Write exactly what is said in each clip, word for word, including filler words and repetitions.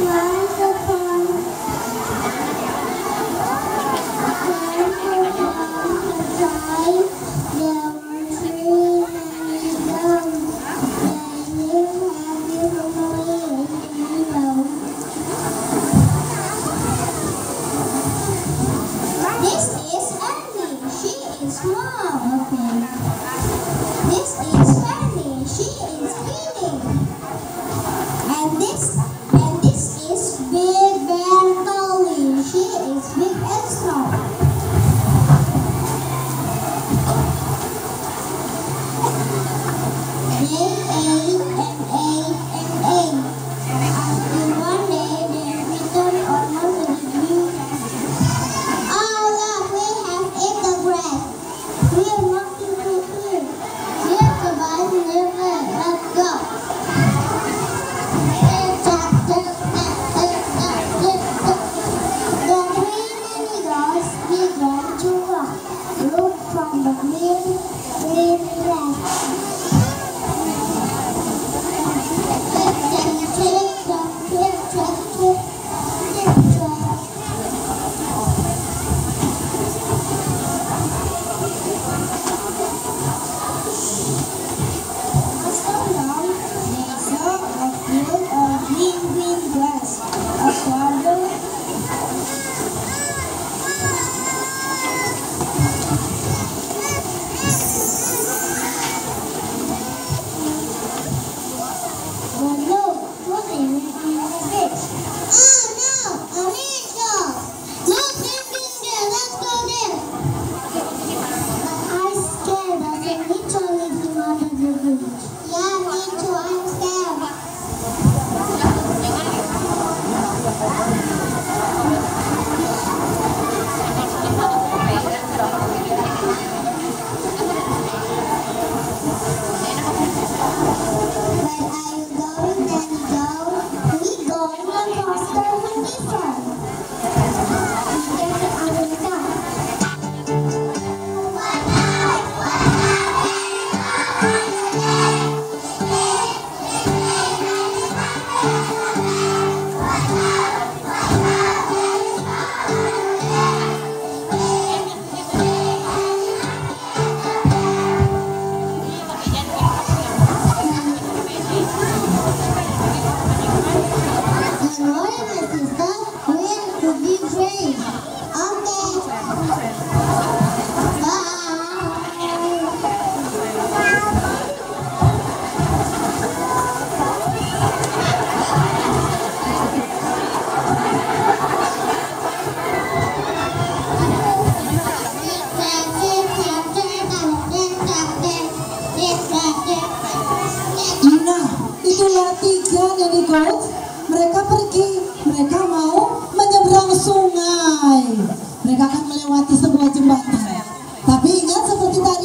Goats, mereka pergi, mereka mau menyeberang sungai. Mereka akan melewati sebuah jembatan. Tapi ingat seperti tadi,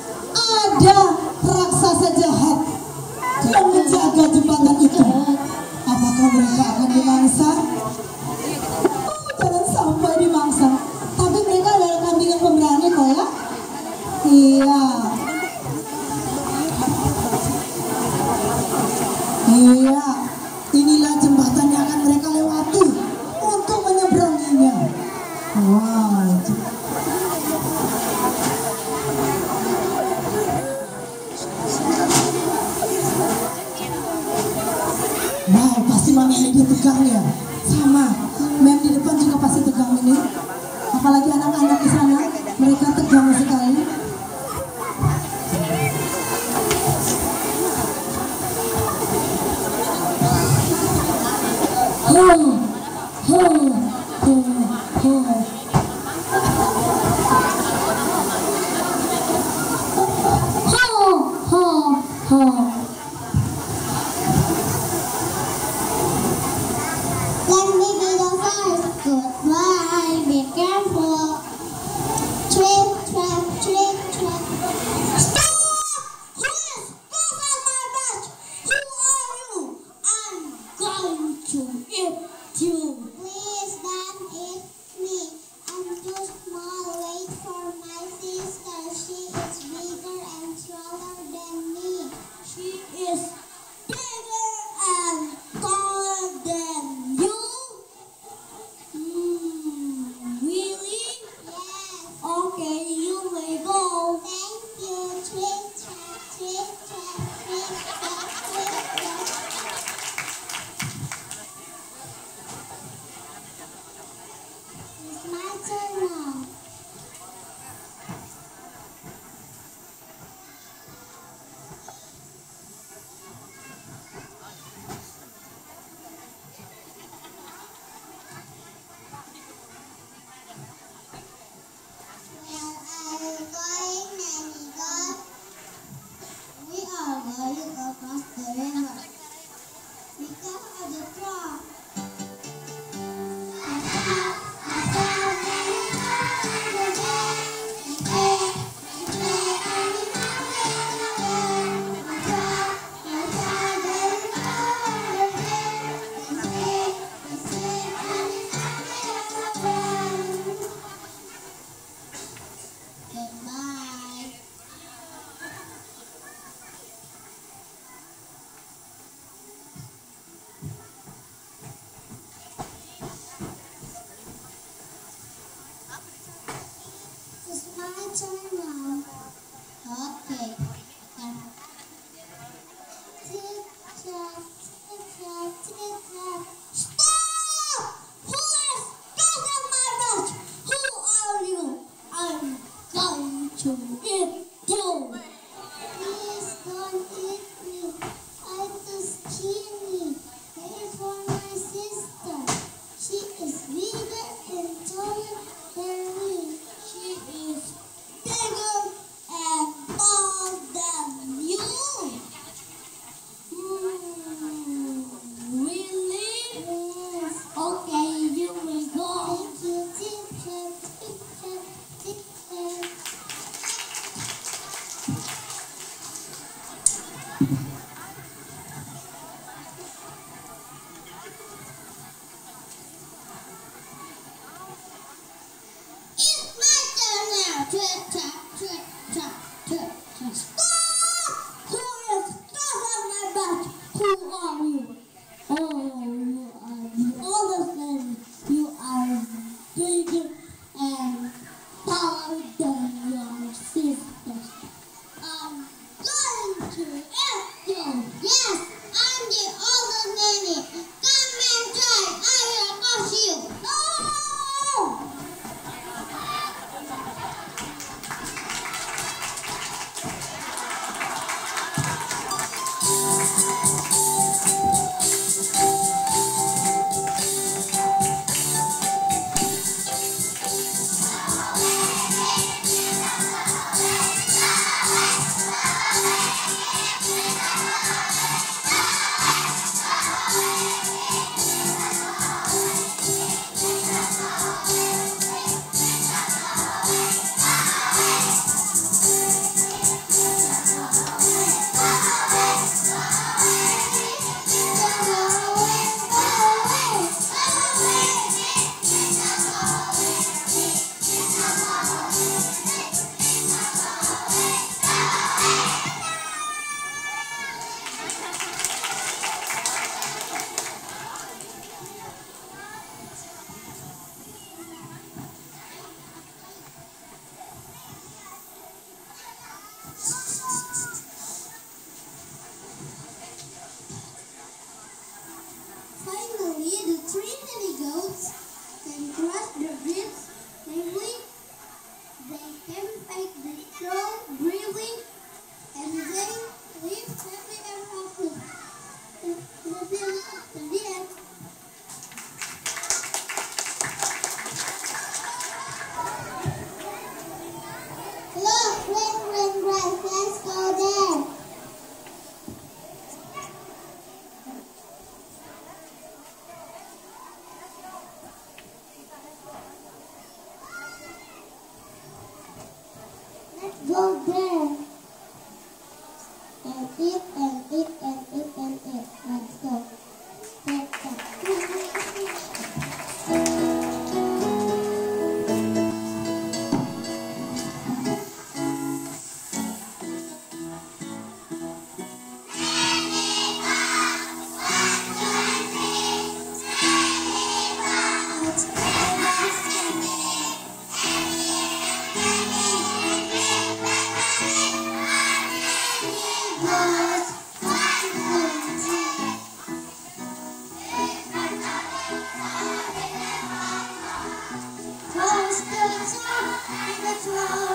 ada raksasa jahat yang menjaga jembatan itu. Apakah mereka akan dimangsa? Oh, jangan sampai dimangsa. Tapi mereka adalah kambing yang pemberani kok ya. Iya. Iya. Inilah jembatan yang akan mereka lewati untuk menyeberanginya. Wow. Wow, pasti mami ini tegang ya. Sama, mem di depan juga pasti tegang ini. Apalagi anak-anak di sana, mereka tegang sekali. Ho, ho, ho, ho. Ho, ho, ho. Let me be the first. Goodbye, be careful. Trip, trap, trip, trap. Stop! Please, pass out my batch. Who are you? I'm going to eat you. Oh, you are the oldest and you are bigger and taller than your sisters. I'm going to eat you. Yes, I'm the oldest nanny. Come and try. I will crush you. No! Finally, the three nanny goats can cross the bridge. Namely, they can take the show breathing, and they live happy ever after. The the end. Look, ring, ring, right. Let's go there. Go there and eat and eat and eat and eat. Let's go. Take that. Let's go.